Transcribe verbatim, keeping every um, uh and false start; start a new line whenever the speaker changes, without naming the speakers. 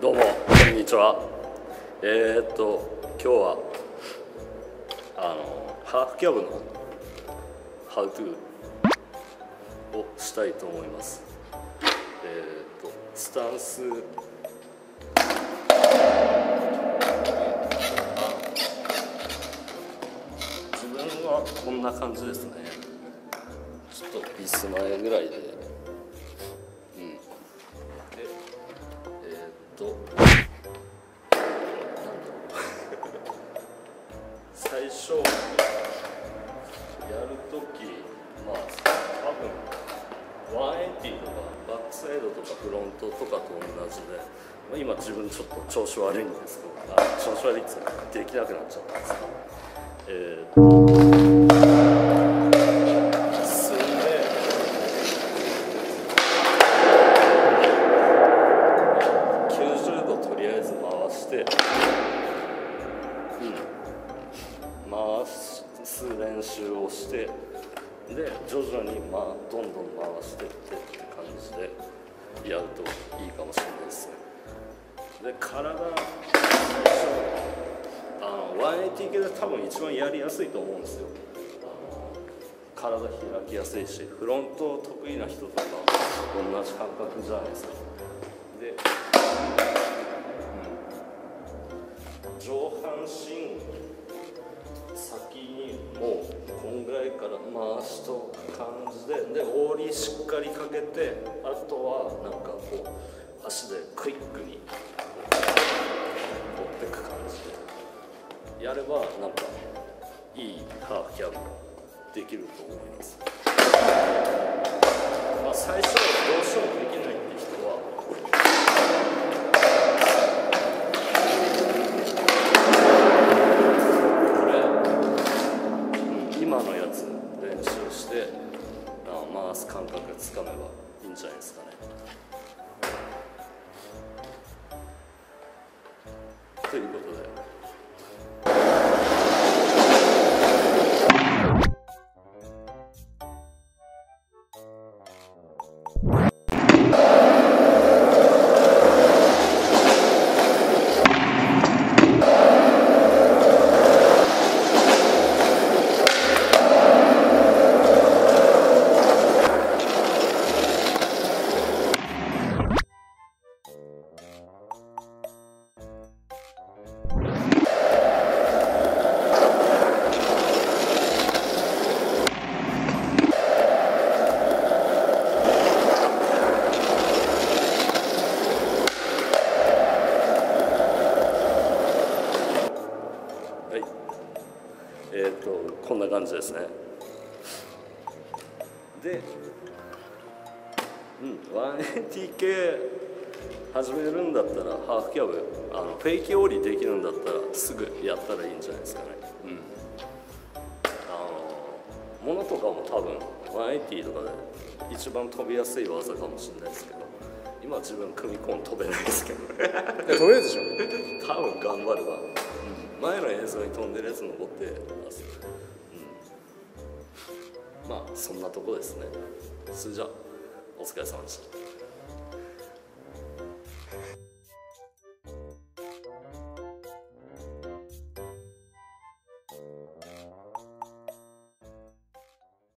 どうもこんにちは。えー、っと今日はあのハーフキャブのハウトゥーをしたいと思います。えー、っとスタンス自分はこんな感じですね。ちょっとビス前ぐらいで。最初やるとき、まあ多分ワンエイティーとかバックサイドとかフロントとかと同じで、まあ、今自分ちょっと調子悪いんですけど、あ調子悪いって言ってできなくなっちゃったんですけど、えー、進んできゅうじゅうどとりあえず回して、うん回す練習をして、で徐々にまあどんどん回していってって感じでやるといいかもしれないですね。で体最初あのワンエイティー系で多分一番やりやすいと思うんですよ。あの体開きやすいし、フロント得意な人とか同じ感覚じゃないですか。で、うん、上半身先にもうこんぐらいから回しとく感じで、でオーリーしっかりかけて、あとはなんかこう足でクイックに持ってく感じでやればなんかいいハーフキャブできると思います。まあ最初はどうしてもできないって人は今のやつ練習して回す感覚つかめばいいんじゃないですかね。ということで。えー、とこんな感じですね。で、うん、ワンエイティー系始めるんだったらハーフキャブあのフェイキーオーリーできるんだったらすぐやったらいいんじゃないですかね。うん、あのものとかも多分ワンエイティーとかで一番飛びやすい技かもしれないですけど、今自分組み込ん飛べないですけど
飛べるでしょ。
多分頑張れば、うん、前の映像に飛んでるやつ残ってます、うん、まあそんなとこですね。それじゃあお疲れ様でした。